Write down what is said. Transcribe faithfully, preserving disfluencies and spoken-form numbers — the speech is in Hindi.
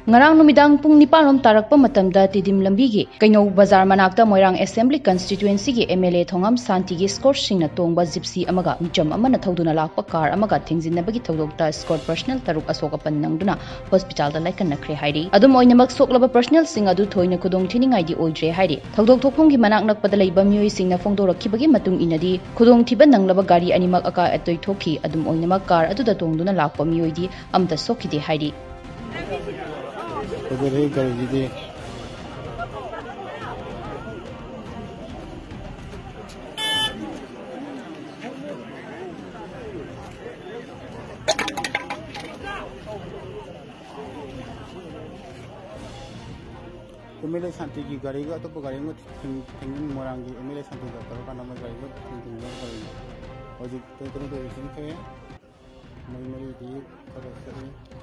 ngarang numidang pung nipalom tarakpa matamda tidim lambigi kaino bazar manakta moirang assembly constituency gi M L A Thongam Santi gi escort singna tongba gypsy amaga micham amana thoduna lakpa car amaga thingjinnabagi thodokta escort personnel taruk asoka pannangduna hospital da laikan nakhre hairi adum oinamak soklaba personnel sing adu thoina khudong thiningai di oidre hairi thodok thokphom gi manak nakpada leiba mioi singna phongdorakhibagi matung inadi khudong thiba nanglaba gari animak aka atoi thokhi adum oinamak car aduda tongduna lakpa mioi di amta sokhide hairi उधर ही कर दीजिए M L A शांति की गाड़ी का तो गाड़ी में थिंग मोरांगी M L A शांति का करो का नाम गाड़ी में थिंग थिंग करेंगे और जो तो तो रिसीव है मरी मरी दी करो सही